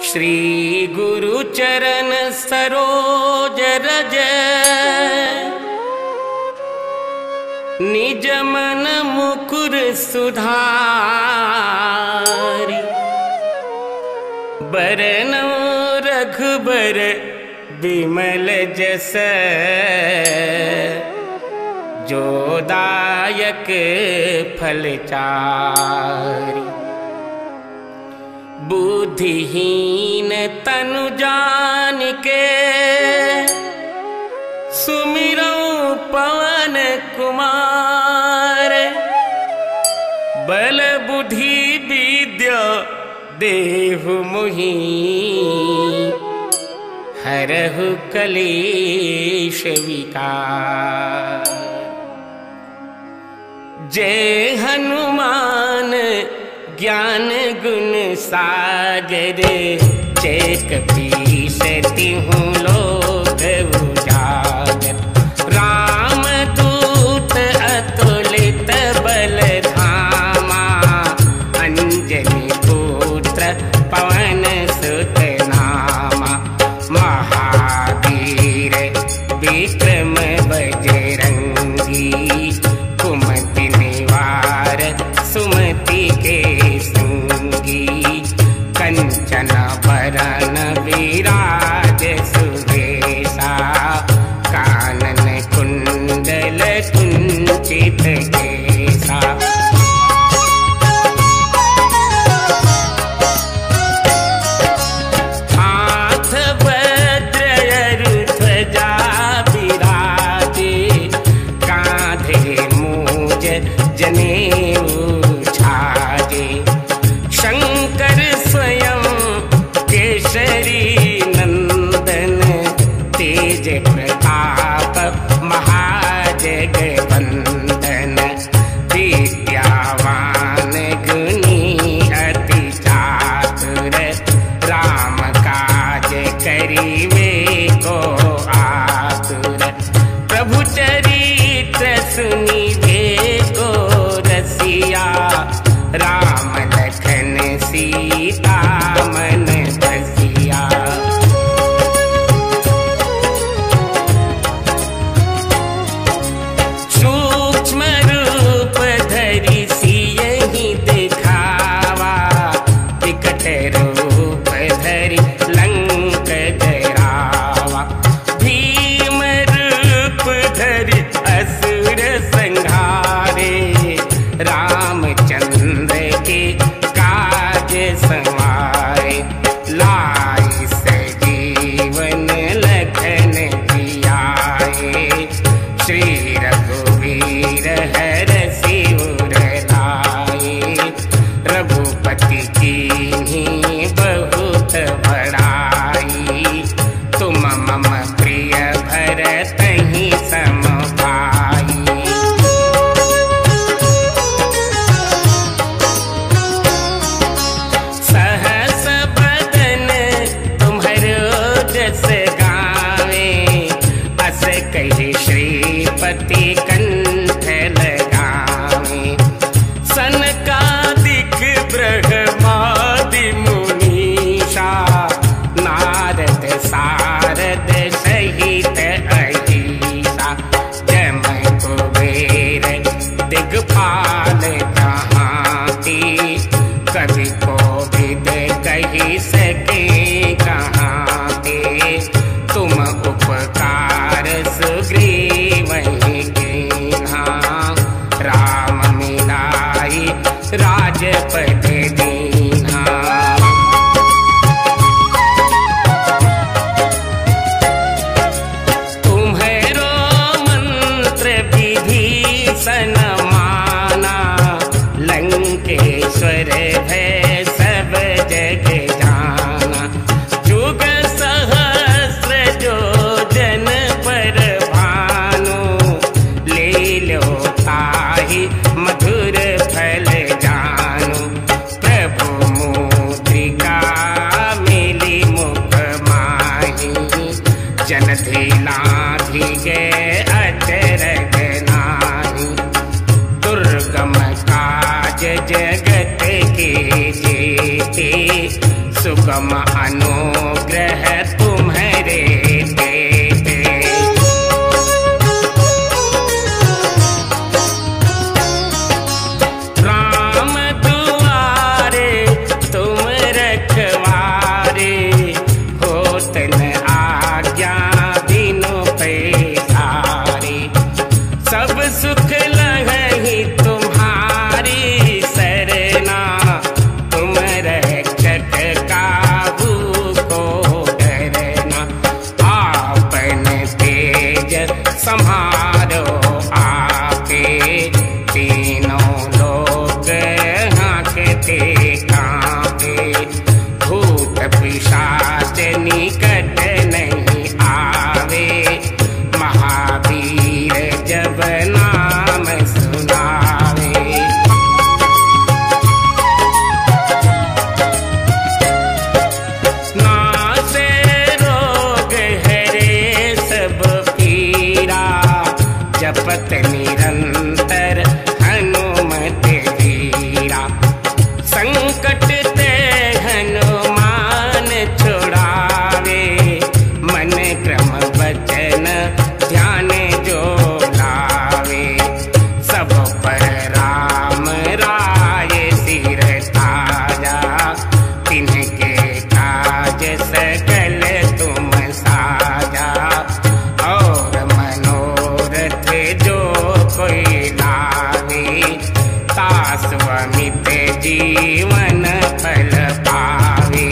श्री गुरु चरण सरोज रज निज मन मुकुर सुधारि बरनौ रघुबर बिमल जस जो दायक फल चारि। बुद्धिहीन तनु जानिके सुमिरौ पवन कुमार बल बुद्धि विद्या देहु मोहि हरहु कलेश विकार। जय हनुमान ज्ञान गुण सागर जय कपीस तिहु लोक उजागर। राम दूत अतुलित बल धामा अंजनी पुत्र पवन सुत नामा। महावीर विक्रम बजरंगी कुमति निवार सुमति के संगी। कंचन बरन विराज सुवेशा कानन कुंडल कुंचित केसा। हाथ वज्र ध्वजा विराजे कांधे मूज जनेऊ छाजे। शंकर स्वयं केसरी नंदन तेज प्रताप महाजगवंदन। विद्यावान गुणी अति चातुर राम काज करिवे को आतुर। प्रभु चरित्र सुनिवे को रसिया राम लखन सीता मन बसिया। सूक्ष्म रूप धरि सियहि दिखावा विकट रूप धरि लंक जरावा। भीम रूप धरि असुर संहारे रामचंद्र के काज संवारे। लाई सजीवन लखन जियाए श्री रघुवीर हरषि उर लाए। रघुपति कीन्ही बहुत बड़ाई तुम मम प्रिय भरतहि सम भाई। सहस बदन तुम्हरो जस गावे अस कहि श्रीपति कंठ लगावे। सनकादिक ब्रह्मादि मुनीषा नारद सारद सहित अहिसा। जम कुबेर दिगपाल जहांती कवि कोविद कहि सके कहाते। तुम उपकार सुग्रीवहि कीन्हा राम मिलाई राजपद दीन्हा। तुम्हरो मंत्र विभीषण माना लंकेश्वर भय सब जग जाना। जुग हम अनुग्रह तुम्हारे देते। राम दुआरे तुम रखवारे, होत न आज्ञा दिनों पे सारे। सब सुख लहहि तुम्हारी सरना, तुम रक्षक काहू को डरना। आपन तेज संहारो आपे, तीनों लोग हाँकते कांपे। भूत पिशाच निकट नहीं आवे, महावीर जब नाम सुनावे। नासे रोग हरे सब पीरा, जपत निरंतर हनुमत वीरा। संकट ते हनुमान छुड़ावे, मन क्रम वचन ध्यान जो लावे। सब पर राम राय सिर ताजा, तिनके काज सकल तुम साजा। और मनोरथ जो कोई लावे, तास्वमित जीवन फल पावे।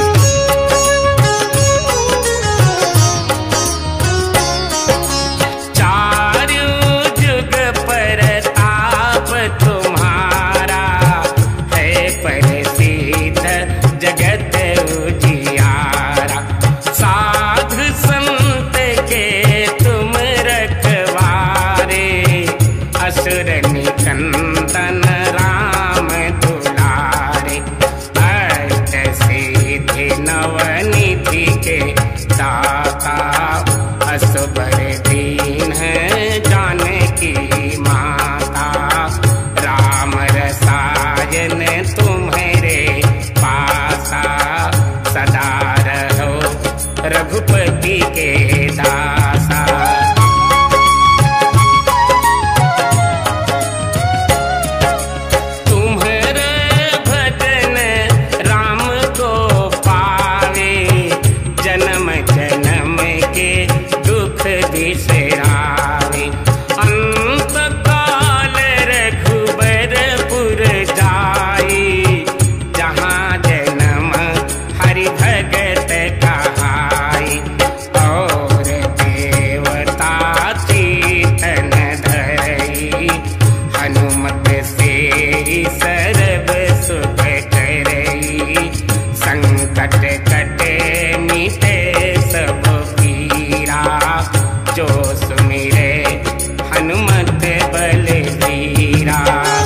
चारु जुग परताप तुम्हारा, है प्रसिद्ध जगत उजियारा। साधु संत के तुम रखवारे, असुर निकंदन राम दुलारे। अष्ट सिद्धि नवनिधि के दाता, असबर दीन जानकी माता। राम रसायन तुम्हारे पासा, सदा रहो रघुपति के दासा। तुम्हारे भजन राम को पावे, जन्म जन्म के दुख बिसरावे। अंत काल रघुबरपुर जाई, जहाँ जन्म हरि भगत कहाई। और देवता चेतन धरई, हनुमत से सर्व सुख करई। संकट कटे मिटे सब पीरा, जो सुमिरे हनुमत बलबीरा।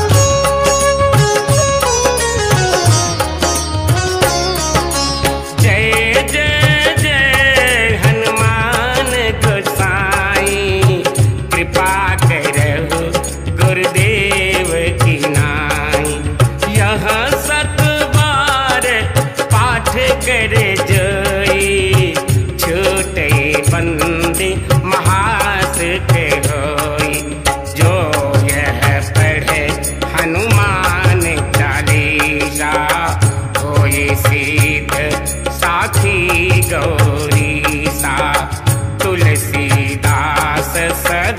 जय जय जय हनुमान गोसाई, कृपा करहु गुरुदेव की नाई। यह सत बार पाठ कर जोई, छूटे बंदे महासुख होई। जो यह पढ़े हनुमान चालीसा, होई सिद्ध साखी गौरीसा। तुलसीदास सदा